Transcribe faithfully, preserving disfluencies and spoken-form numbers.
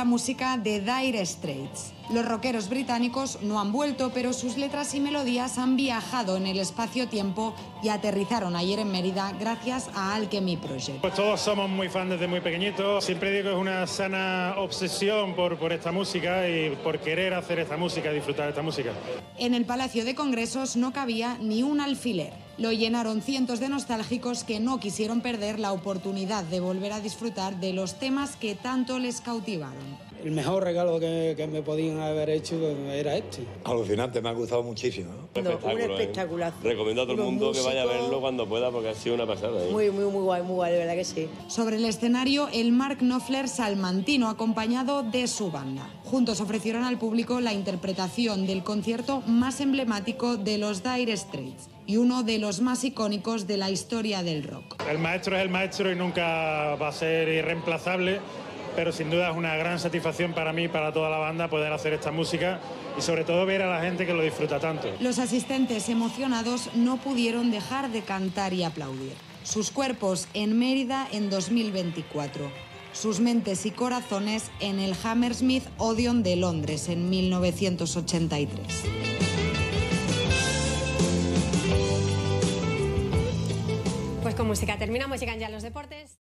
la música de Dire Straits. Los rockeros británicos no han vuelto, pero sus letras y melodías han viajado en el espacio-tiempo y aterrizaron ayer en Mérida gracias a Alchemy Project. Pues todos somos muy fans desde muy pequeñitos. Siempre digo que es una sana obsesión por, por esta música y por querer hacer esta música, disfrutar de esta música. En el Palacio de Congresos no cabía ni un alfiler. Lo llenaron cientos de nostálgicos que no quisieron perder la oportunidad de volver a disfrutar de los temas que tanto les cautivaron. El mejor regalo que, que me podían haber hecho era este. Alucinante, me ha gustado muchísimo. Un espectáculo, un espectáculo. ¿eh? Recomiendo a todo el mundo músicos, que vaya a verlo cuando pueda porque ha sido una pasada. ¿eh? Muy, muy, muy guay, muy guay, de verdad que sí. Sobre el escenario, el Mark Knopfler salmantino acompañado de su banda. Juntos ofrecieron al público la interpretación del concierto más emblemático de los Dire Straits y uno de los más icónicos de la historia del rock. El maestro es el maestro y nunca va a ser irreemplazable, pero sin duda es una gran satisfacción para mí y para toda la banda poder hacer esta música y sobre todo ver a la gente que lo disfruta tanto. Los asistentes emocionados no pudieron dejar de cantar y aplaudir. Sus cuerpos en Mérida en dos mil veinticuatro. Sus mentes y corazones en el Hammersmith Odeon de Londres en mil novecientos ochenta y tres. Pues con música terminamos, llegan ya los deportes.